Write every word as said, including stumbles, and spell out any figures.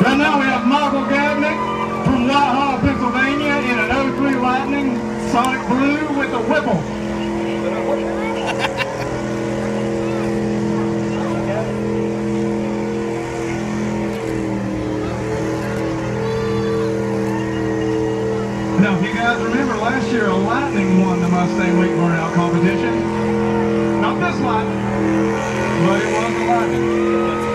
Well, now we have Michael Gavnick from Whitehall, Pennsylvania in an oh three Lightning Sonic Blue with a Whipple. Now, if you guys remember, last year a Lightning won the Mustang Week Burnout competition. Not this Lightning, but it was the Lightning.